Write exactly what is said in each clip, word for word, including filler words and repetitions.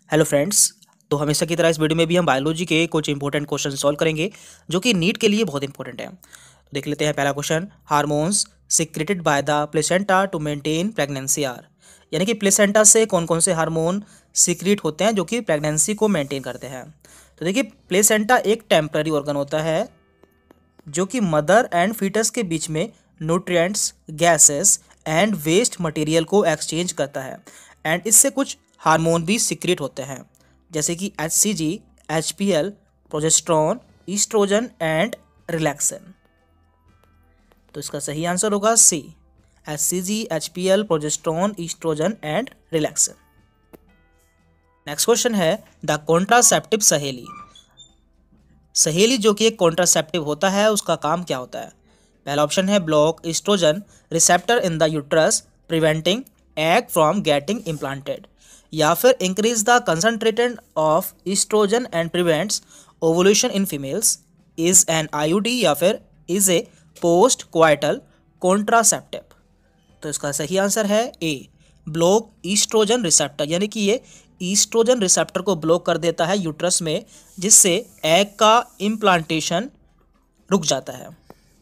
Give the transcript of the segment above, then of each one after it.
Hello friends. तो हमेशा की तरह इस वीडियो में भी हम बायोलॉजी के कुछ इंपॉर्टेंट क्वेश्चन सॉल्व करेंगे जो कि नीट के लिए बहुत इंपॉर्टेंट है। तो देख लेते हैं पहला question. Hormones secreted by the placenta to maintain pregnancy are, यानी कि प्लेसेंटा से कौन कौन से हार्मोन सीक्रेट होते हैं जो कि प्रेगनेंसी को मेंटेन करते हैं। तो देखिए, प्लेसेंटा एक टेम्पररी ऑर्गन होता है जो कि मदर एंड फीटस के बीच में nutrients, gases and waste material को एक्सचेंज करता है। एंड इससे कुछ हार्मोन भी सीक्रेट होते हैं जैसे कि H C G, H P L, progesterone, estrogen and relaxin. तो इसका सही आंसर होगा C, H C G, H P L, progesterone, estrogen and relaxin. Next question है द कॉन्ट्रासेप्टिव सहेली। सहेली जो कि एक कॉन्ट्रासेप्टिव होता है, उसका काम क्या होता है। पहला ऑप्शन है block estrogen receptor in the uterus preventing egg from getting implanted, या फिर increase the concentration of estrogen and prevents ovulation in females, is an I U D, या फिर is a post coital contraceptive. तो इसका सही answer है ए, block estrogen receptor, यानी कि ये ईस्ट्रोजन रिसेप्टर को ब्लॉक कर देता है यूट्रस में, जिससे एग का इम्प्लांटेशन रुक जाता है।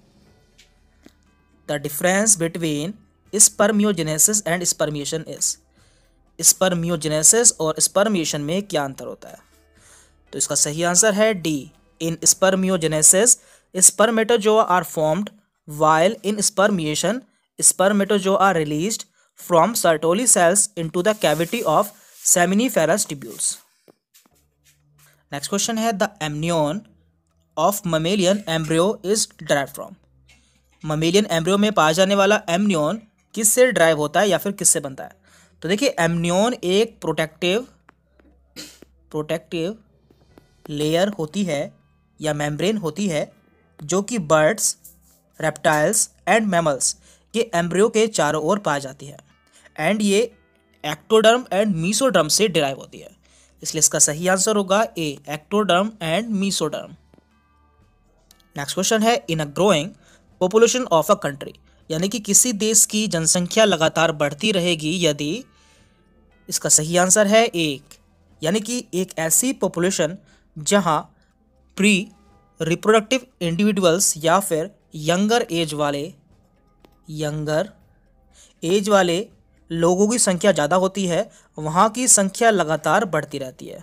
The difference between spermiogenesis and spermiation is, spermiogenesis और स्पर्मिएशन में क्या अंतर होता है। तो इसका सही आंसर है D, in spermiogenesis spermatozoa are formed while in spermiation spermatozoa are released from Sertoli cells into the cavity of seminiferous tubules. Next question है the amnion of mammalian embryo is derived from. mammalian embryo में पाया जाने वाला amnion किससे drive होता है या फिर किससे बनता है। तो देखिए, amnion एक प्रोटेक्टिव प्रोटेक्टिव लेयर होती है या मेम्ब्रेन होती है जो कि बर्ड्स, रेप्टाइल्स एंड मैमल्स के एम्ब्रियो के चारों ओर पाई जाती है। एंड ये एक्टोडर्म एंड मीसोडर्म से डिराइव होती है, इसलिए इसका सही आंसर होगा A, ectoderm and mesoderm. Next question है in a growing population of a country, यानी कि किसी देश की जनसंख्या लगातार बढ़ती रहेगी यदि, इसका सही आंसर है एक, यानी कि एक ऐसी पॉपुलेशन जहां प्री रिप्रोडक्टिव इंडिविजुअल्स या फिर यंगर एज वाले यंगर एज वाले लोगों की संख्या ज़्यादा होती है, वहाँ की संख्या लगातार बढ़ती रहती है।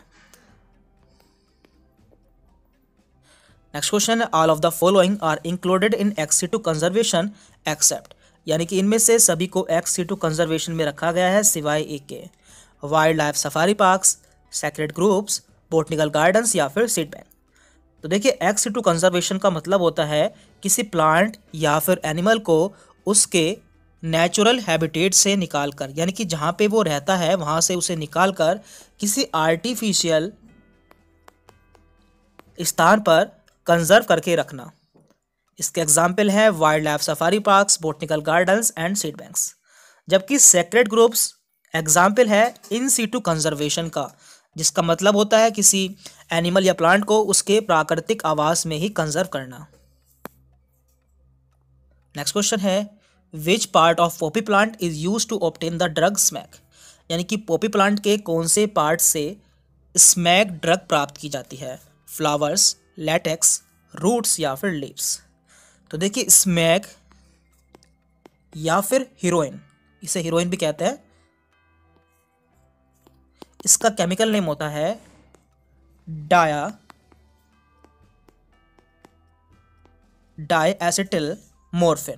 नेक्स्ट क्वेश्चन है all of the following are included in ex situ conservation except, यानी कि इनमें से सभी को एक्स सी टू कंजर्वेशन में रखा गया है सिवाय एक के। Wildlife safari parks, sacred groups, botanical gardens या फिर सीड बैंक। तो देखिए, एक्स सी टू कंजर्वेशन का मतलब होता है किसी प्लांट या फिर एनिमल को उसके नेचुरल हैबिटेट से निकालकर, यानी कि जहाँ पे वो रहता है वहाँ से उसे निकालकर किसी आर्टिफिशियल स्थान पर कंजर्व करके रखना। इसके एग्जाम्पल है wildlife safari parks, botanical gardens and seed banks. जबकि सेक्रेड ग्रुप्स एग्जाम्पल है इन सीटू कंजर्वेशन का, जिसका मतलब होता है किसी एनिमल या प्लांट को उसके प्राकृतिक आवास में ही कंजर्व करना। नेक्स्ट क्वेश्चन है which part of poppy plant is use to obtain the drug smack, यानी कि पॉपी प्लांट के कौन से पार्ट से स्मैक ड्रग प्राप्त की जाती है। फ्लावर्स, लैटेक्स, रूट्स या फिर लीव्स। तो देखिए, स्मैक या फिर हीरोइन, इसे हीरोइन भी कहते हैं, इसका केमिकल नेम होता है डाया डाइएसिटिल मोर्फिन,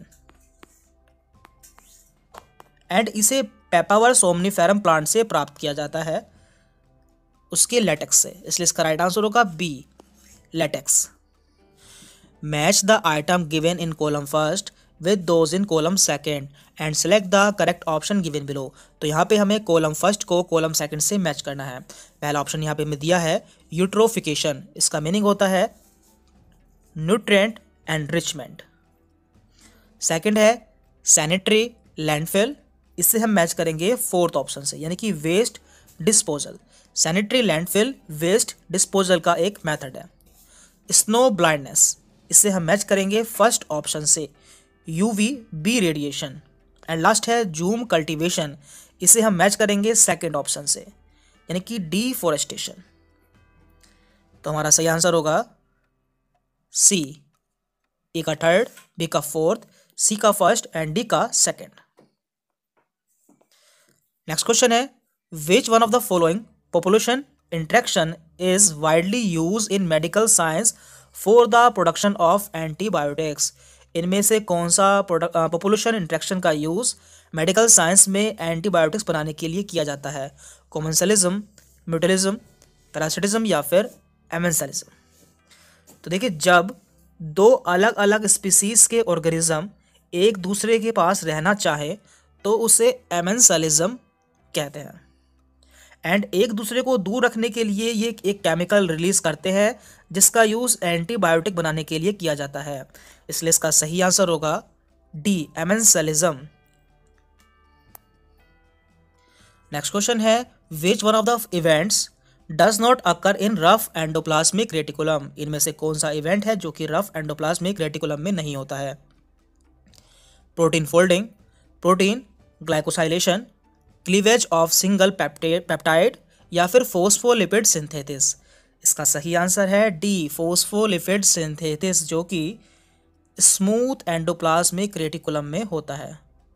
एंड इसे पेपावर सोमनीफेरम प्लांट से प्राप्त किया जाता है उसके लेटेक्स से, इसलिए इसका राइट आंसर होगा B, latex. Match the item given in column first with those in column second and select the correct option given below. तो यहाँ पे हमें कॉलम फर्स्ट को कॉलम सेकंड से मैच करना है। पहला ऑप्शन यहाँ पे हमें दिया है यूट्रोफिकेशन, इसका मीनिंग होता है न्यूट्रिएंट एनरिचमेंट। सेकंड है सैनिटरी लैंडफिल, इससे हम मैच करेंगे फोर्थ ऑप्शन से, यानी कि waste disposal. Sanitary landfill waste disposal का एक मेथड है। स्नो ब्लाइंडनेस, इससे हम मैच करेंगे फर्स्ट ऑप्शन से, UV B radiation. And last है जूम कल्टीवेशन, इसे हम मैच करेंगे सेकेंड ऑप्शन से, यानी कि डिफोरेस्टेशन। तो हमारा सही आंसर होगा सी, ए का थर्ड, बी का फोर्थ, सी का फर्स्ट एंड डी का सेकेंड। नेक्स्ट क्वेश्चन है, which one of the following population interaction is widely use in medical science for the production of antibiotics. इनमें से कौन सा पॉपुलेशन इंट्रैक्शन का यूज मेडिकल साइंस में antibiotics बनाने के लिए किया जाता है? कॉमेंसलिज्म, म्यूटलिज्म, पैरासिटिज्म या फिर एमेंसलिज्म। तो देखिए, जब दो अलग अलग स्पीसीज के ऑर्गेनिज्म एक दूसरे के पास रहना चाहे तो उसे एमेंसलिज्म कहते हैं। एंड एक दूसरे को दूर रखने के लिए ये एक केमिकल रिलीज करते हैं जिसका यूज एंटीबायोटिक बनाने के लिए किया जाता है। इसलिए इसका सही आंसर होगा डी, एमेंसलिज्म। नेक्स्ट क्वेश्चन है, which one of the events does not occur in rough endoplasmic reticulum. इनमें से कौन सा इवेंट है जो कि रफ एंडोप्लाज्मिक रेटिकुलम में नहीं होता है? Protein folding, protein glycosylation, cleavage of single peptide या फिर फोस्फोलिपिड सिंथेसिस। इसका सही आंसर है डी, फोस्फोलिपिड सिंथेसिस, जो कि स्मूथ एंडोप्लाज्मिक रेटिकुलम में होता है।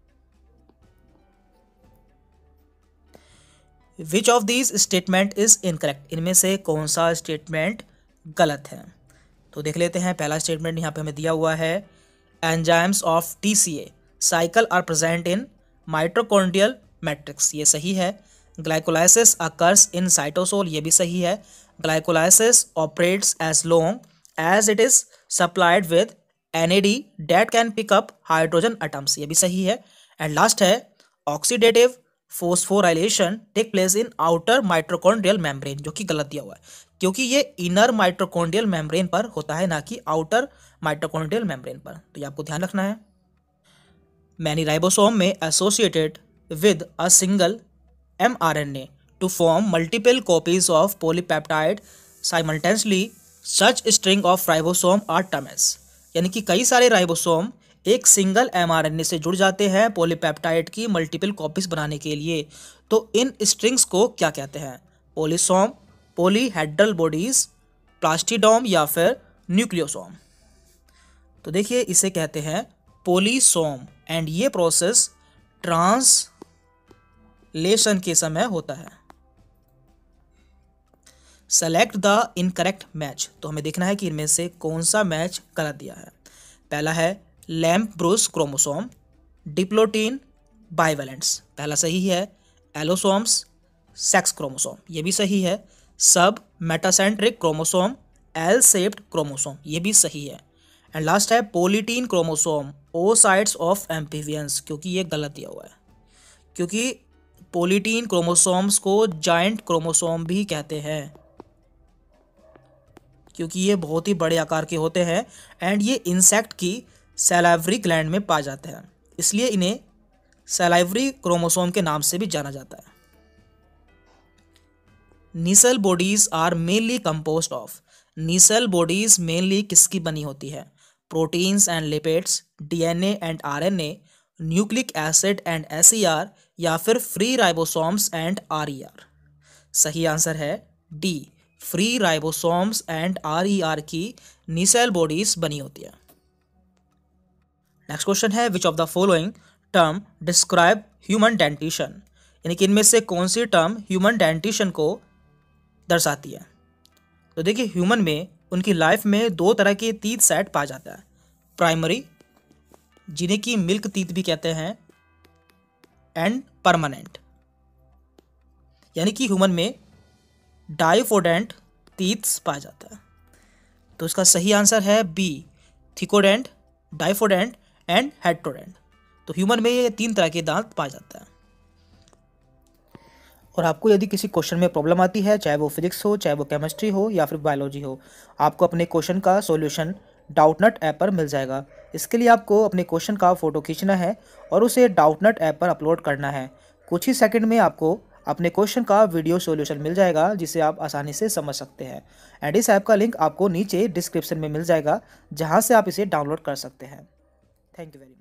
Which of these statement is incorrect. इनमें से कौन सा स्टेटमेंट गलत है? तो देख लेते हैं। पहला स्टेटमेंट यहाँ पे हमें दिया हुआ है, enzymes of T C A cycle are present in mitochondrial matrix, ये सही है। ग्लाइकोलाइसिस अकर्स इन साइटोसोल, ये भी सही है। Glycolysis operates as long as it is supplied with N A D that can pick up hydrogen atoms, ये भी सही है। एंड लास्ट है, oxidative phosphorylation take place in outer mitochondrial membrane, जो कि गलत दिया हुआ है क्योंकि ये इनर माइटोकॉन्ड्रियल मेम्ब्रेन पर होता है, ना कि आउटर माइटोकॉन्ड्रियल मेम्ब्रेन पर। तो ये आपको ध्यान रखना है। Many ribosome may associated with a single mRNA to form multiple copies of polypeptide simultaneously, such string of ribosome are termed as। यानी कि कई सारे राइबोसोम एक सिंगल mRNA से जुड़ जाते हैं पॉलीपेप्टाइड की मल्टीपल कॉपीज बनाने के लिए, तो इन स्ट्रिंग्स को क्या कहते हैं? पॉलीसोम, पॉलीहेड्रल बॉडीज, प्लास्टिडोम या फिर न्यूक्लियोसोम। तो देखिए, इसे कहते हैं पॉलीसोम एंड ये प्रोसेस ट्रांस लेशन के समय होता है। Select the incorrect match. तो हमें देखना है कि इनमें से कौन सा मैच गलत दिया है। पहला है lampbrush chromosome, diplotene bivalents, पहला सही है। एलोसोम्स सेक्स क्रोमोसोम, ये भी सही है। Submetacentric chromosome, L shaped chromosome, ये भी सही है। एंड लास्ट है polytene chromosome, oocytes of amphibians, क्योंकि ये गलत दिया हुआ है क्योंकि पोलिटीन क्रोमोसोम्स को जायंट क्रोमोसोम भी कहते हैं क्योंकि ये बहुत ही बड़े आकार के होते हैं एंड ये इंसेक्ट की सैलाइवरी ग्लैंड में पाए जाते हैं, इसलिए इन्हें सैलाइवरी क्रोमोसोम के नाम से भी जाना जाता है। Nissl bodies are mainly composed of. Nissl bodies mainly किसकी बनी होती है? Proteins and lipids, DNA and RNA, nucleic acid and SER या फिर फ्री राइबोसोम्स एंड आरईआर। सही आंसर है D, free ribosomes and RER की नीसेल बॉडीज बनी होती है। नेक्स्ट क्वेश्चन है, which of the following term describe human dentition. यानी कि इनमें से कौन सी टर्म ह्यूमन डेंटिशन को दर्शाती है? तो देखिए, ह्यूमन में उनकी लाइफ में दो तरह के टीथ सेट पाया जाता है। प्राइमरी, जिन्हें की मिल्क टीथ भी कहते हैं, एंड परमानेंट, यानी कि ह्यूमन में डाइफोडेंट टीथ्स पाया जाता है। तो इसका सही आंसर है बी, थिकोडेंट, डाइफोडेंट एंड हेट्रोडेंट। तो ह्यूमन में ये तीन तरह के दांत पाया जाता है। और आपको यदि किसी क्वेश्चन में प्रॉब्लम आती है, चाहे वो फिजिक्स हो, चाहे वो केमिस्ट्री हो या फिर बायोलॉजी हो, आपको अपने क्वेश्चन का सॉल्यूशन डाउटनट ऐप पर मिल जाएगा। इसके लिए आपको अपने क्वेश्चन का फ़ोटो खींचना है और उसे डाउटनट ऐप पर अपलोड करना है। कुछ ही सेकंड में आपको अपने क्वेश्चन का वीडियो सॉल्यूशन मिल जाएगा जिसे आप आसानी से समझ सकते हैं। एंड इस ऐप का लिंक आपको नीचे डिस्क्रिप्शन में मिल जाएगा जहां से आप इसे डाउनलोड कर सकते हैं। Thank you very much.